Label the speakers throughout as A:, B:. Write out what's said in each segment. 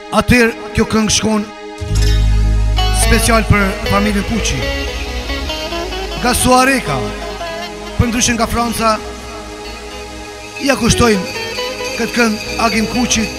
A: Atër kjo këngë shkon special për familjen Kuqi. Nga Suareka, për ndryshe nga Franca, ja kushtojnë këtë këngë Agim Kuqit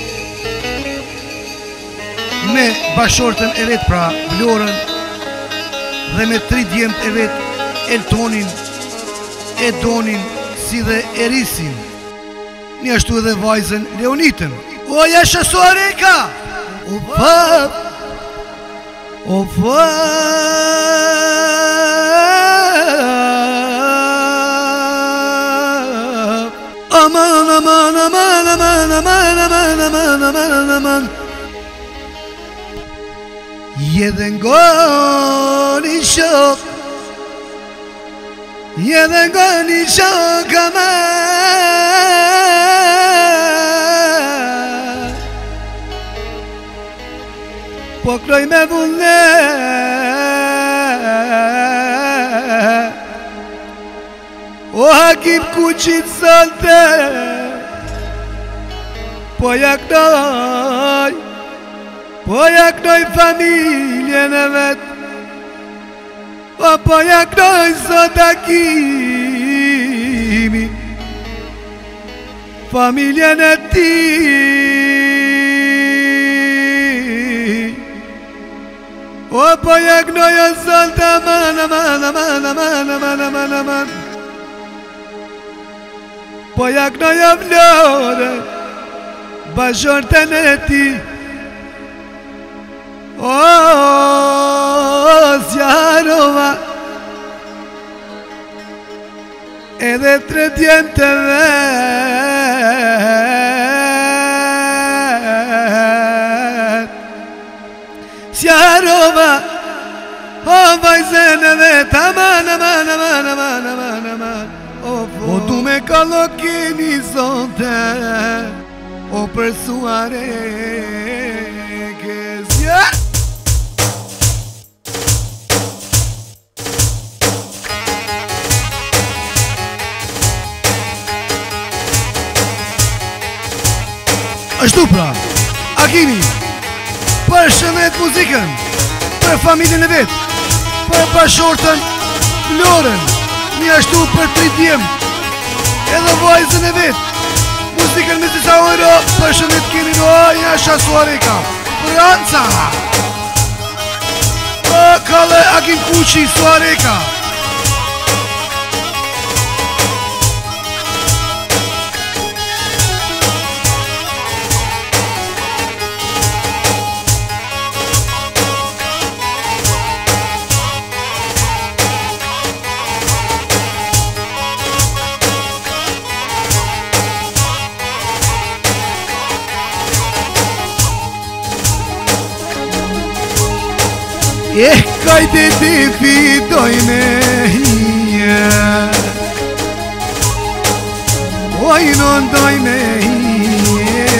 A: me bashortën e vetë, pra Vlorën, dhe me 3 djemët e vetë, Eltonin, Edonin, si dhe Erisin, një ashtu edhe vajzën Leonitën. O jasha Suareka! O fap, o fap, aman, aman, aman, aman, aman, aman, aman, aman, aman. Jeden goni shok, jeden goni shok, aman. Po kroj me vullne, o Agim Kuqit salte, po jaknoj familjen e vet, po jaknoj sot Agimi, familjen e ti. O po jaknoj o sot aman, aman, aman, aman, aman, aman, aman. Po jaknoj o Vlore, bashortën e ti. O zjarova, edhe 3 djemë të vet. Zjarova, o vajzën e vet, aman, aman, aman, aman, aman, aman. O du me kallokini zonte, o për Suarekes. Ashtu pra, Agimi përshëndet muzikën për familjen e vetë, për bashortën Vlorën, një ashtu për 3 djemë, edhe vajzën e vetë. Muzikën me disa ojro, përshëndet keni në jasha Suareka, për Anca, kalle Agim Kuqi Suareka. Kajde ti fitoj me hije, oj non doj me hije,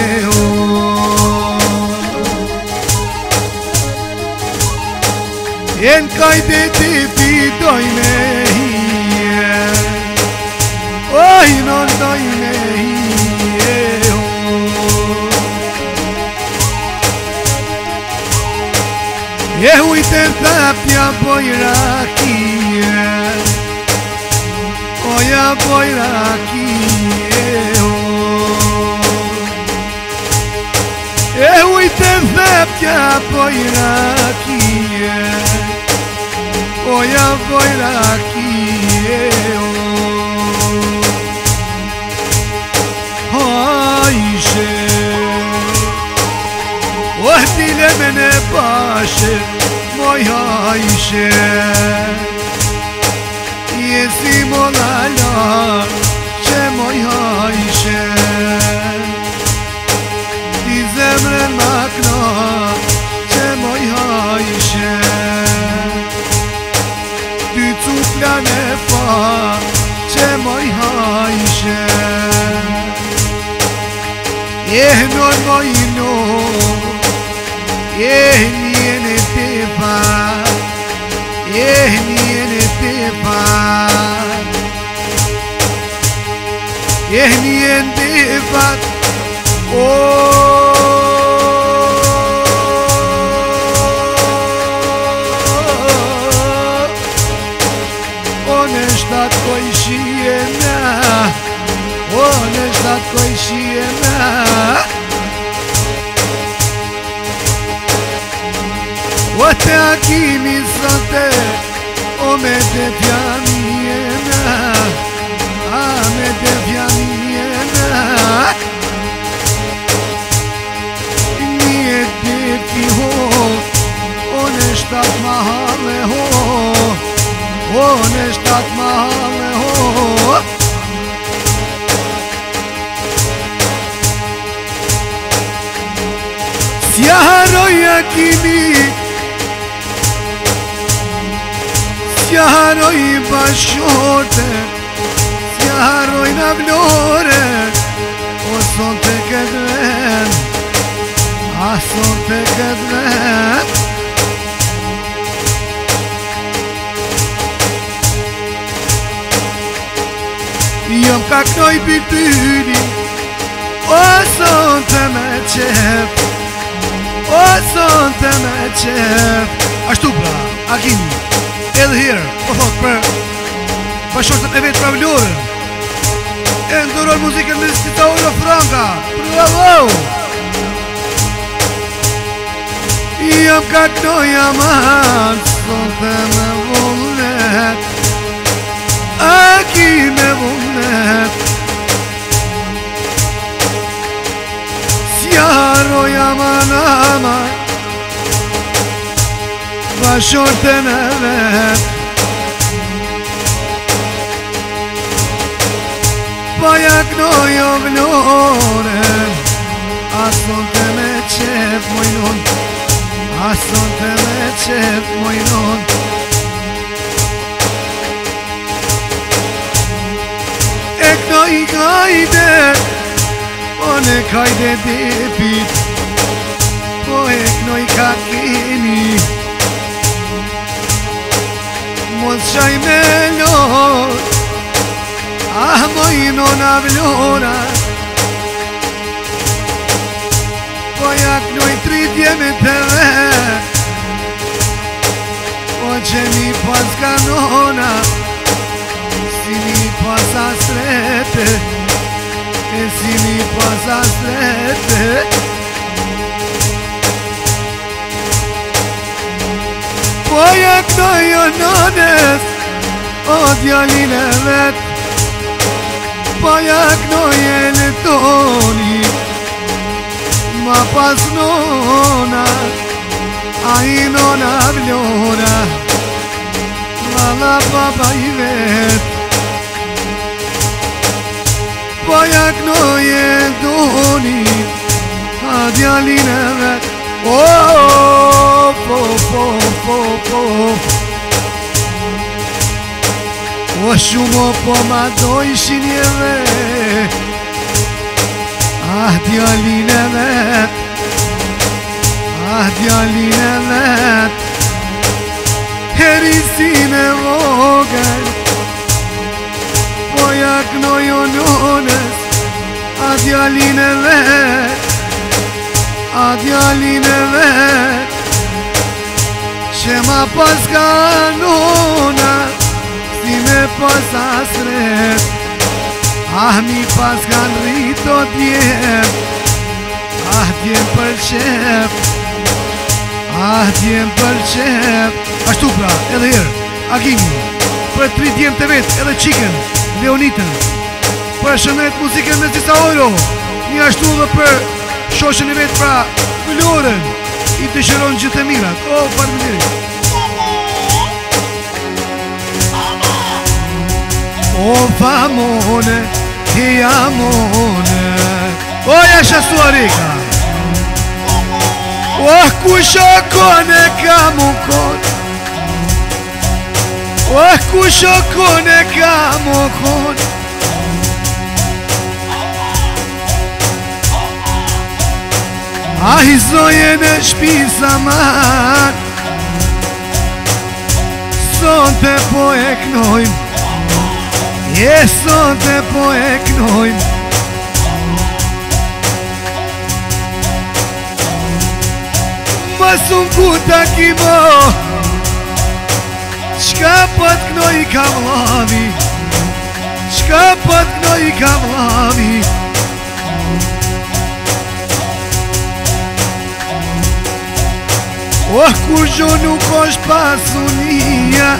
A: en kajde ti fitoj me hije, oj non doj me hije. E ujten thapja poj rakije, oja poj rakije. E ujten thapja poj rakije, oja poj rakije. Hajshe, oh dile mene pashe, moj hajshe, jesi molala, që moj hajshe, ti zemrën makna, që moj hajshe, ty cuplan e fa, që moj hajshe, non moj no, niene tepa, niene tepa, niente tepa. Oh te akimi sote o me te fjamiena a me te fjamiena nije ti ho one shtat mahale ho one shtat mahale ho Sja haroj akimi Sja haroj bashorte Sja haroj na vlore O son te këtë ven A son te këtë ven Jom ka knoj bilbyli O son te me qep O son te me qep Ashtu pra, Akimi edhe herë, po thot për bashkëshortën e vetë pra Vlorën e ndëror muzikën me Stitauro Franka. Bravo! Jam ka knoja man sonte me vullnet Aki me vullnet Sjaroja man aman Bashkëshortën e vetë Pa ja knojo Vlorën A sonte me qep mojnon A sonte me qep mojnon E knoj kajde O ne kajde depit Po e knoj ka keni Mos qaj me lor Ah mojnona Vlora Po ja knoj 3 djeme të vet Po që mi pas kanona Si mi pas astrete E si mi pas astrete Po ja knoj o nones O djallin e vet Po ja knoj e letoni Ma pas nona A i nona Vlora Mala baba i vet Po ja knoj e doni A djallin e vet O shumë po ma dojshin jeve Ah djallin e vet Ah djallin e vet Herisin e vogel Po ja knoj o nones A djallin e vet A djallin e vet Që ma pas ka nona Si me pas asret Ah mi pas kan rrito djem Ah djem për qep Ah djem për qep Ashtu pra, edhe herë Akimi Për 3 djem të vet edhe qiken Leonitën Për shënet muzikën me Stitauro Një ashtu dhe për shoshën e vet pra Vlorën I të shëron gjithë e mirat O, parë O famone, ti amone O jasha suarika O kusho kone kamu kon O kusho kone kamu kon A hizoje në shpisa man Sonte po e knojmë E sonte po e knojmë Mas ku takimo Qka po t'knoj ka vlavi Qka po t'knoj ka vlavi Kur gjo nuk është pasunia,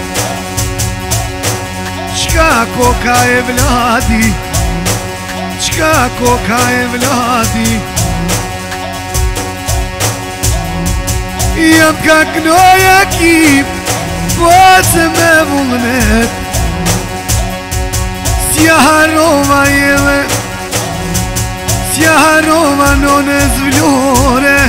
A: qka koka e vladi, qka koka e vladi. Jam ka knoja kip, po se me vullnet, s'ja harova jele, s'ja harova nonës vlore.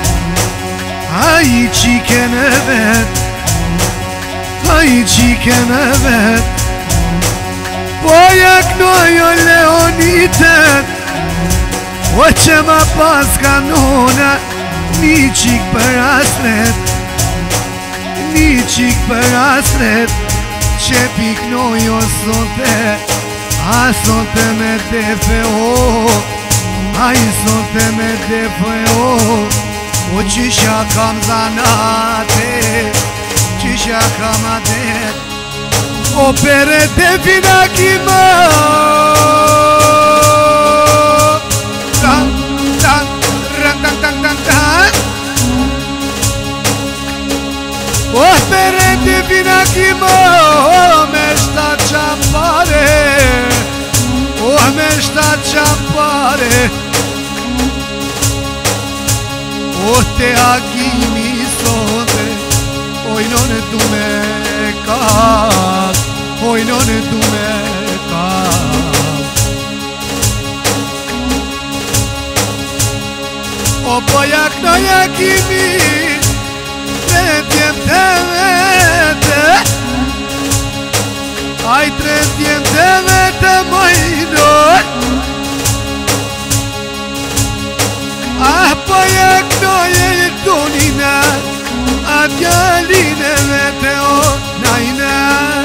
A: Ai qiken e vet, ai qiken e vet, po ja knojo Leonitet, o që ma pas ka nona, një qik për asret, një qik për asret, që piknojo sote, a sote me defe o, a i sote me defe o. O qisha kam zanate, qisha kam adet, o pere te fina kima. Tan, tan, tan, tan, tan, tan, tan. O pere te fina kima, me shta qampare, o me shta qampare. O te agimi sote, oj non e tu me kat, oj non e tu me kat. O po jak no jakimi, tretjem te vete, aj tretjem te vete mojnoj. Ah, po jak no je tonina, a djaline vete o najnaj.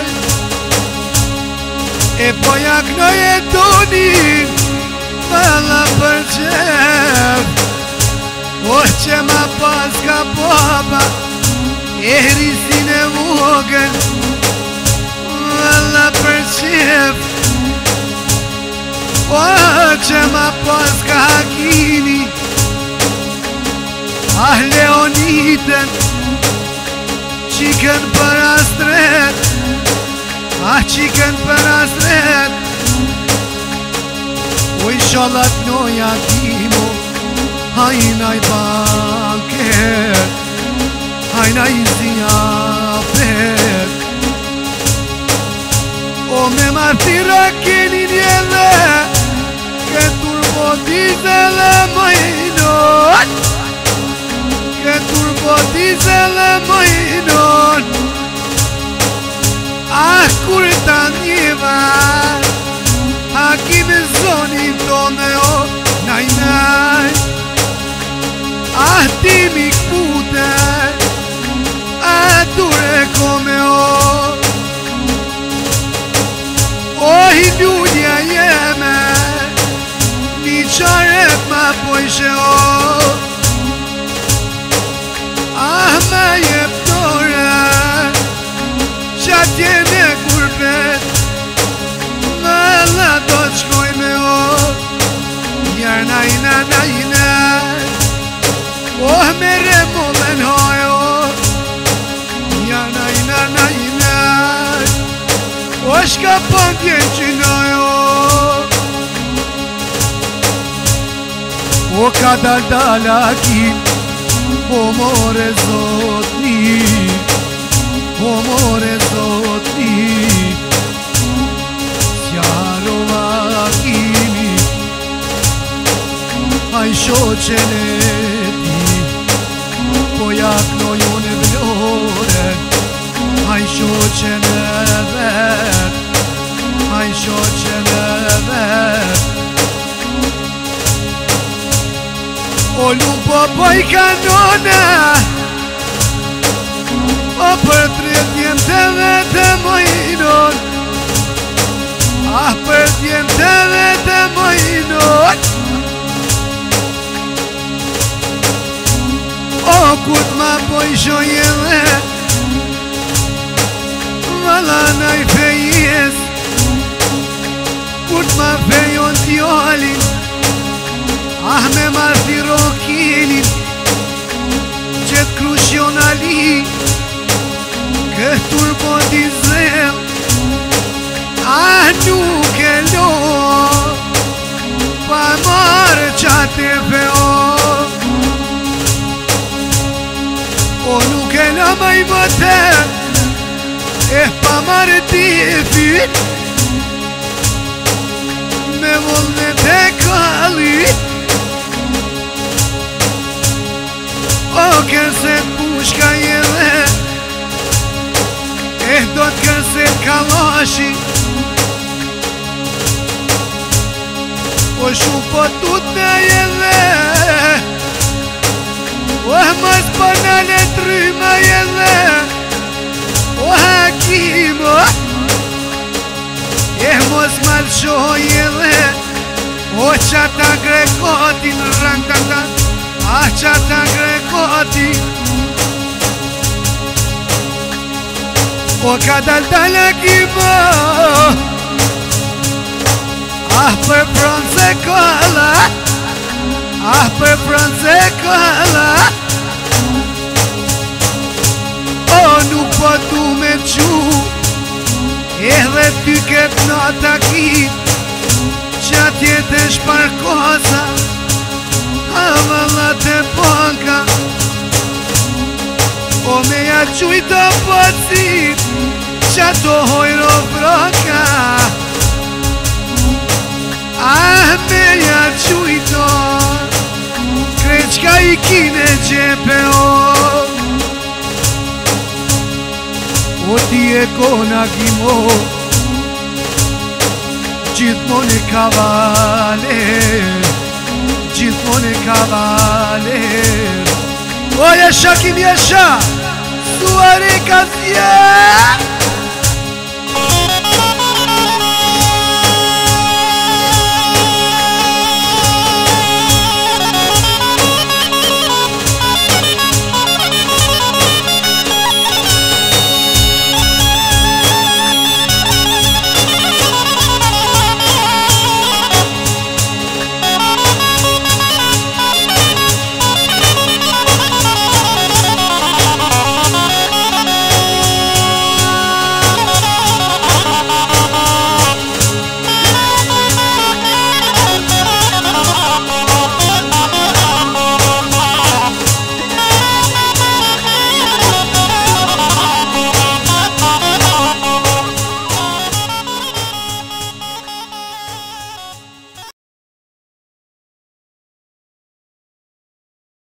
A: E po jak no je tonin, mala për qef, o që ma pas ka baba, e hrisin e vogën, mala për qef, o që ma pas ka hakini. Ah, Leoniten, qiken për astret, ah, qiken për astret. O i shalat noja kimo, hajna i banket, hajna i zjafet. O me martira keni njele, ke turbodizele majnot, ke turbodizele majnon. Ah, kur ta njeva, hakim e zonin tome o najnaj. Ah, ti mi kpute, ah, dure kome o. O hi ljudja jeme, një qaret ma pojshe o. Ah, me jeptore, qat jeme kurbet, me la do t'shkoj me o. Jar najna najna, oh me remolen hojo. Jar najna najna, o shka pëndjen qinojo. O ka dal dalakin, o more zotni, o more zotni. Sjarova kimi, aj shoqene ti, po jak nojone vlore, aj shoqene vet, aj shoqene vet. O lupo poj kanona, o për 30 të vete mojnon. Ah, për 30 të vete mojnon. O kut ma poj shojele, vala naj fejes, kut ma fejon t'jolin. Ah, me marti rokilin, që t'krushjon Mama i bote pa marrë tifit me vullnet e kalli o kërset pushka jedhe do të kërset kalashi o shumë po tut në jedhe o mas banale tryma jedhe o hakimo mos malqoj edhe o qata grekotin rangtata qata grekotin o ka dal kimo për pronse kolla për pronse kolla o nuk po tu me qu edhe ty këtë nata kit që atjet e shparkosa avallat e ponka o me ja qujto pocit që ato hojro broka me ja qujto kreçka i kine gjepe o ti e kona kimo gjithmon e kavaler gjithmon e kavaler o jesha kim jesha suare ka zje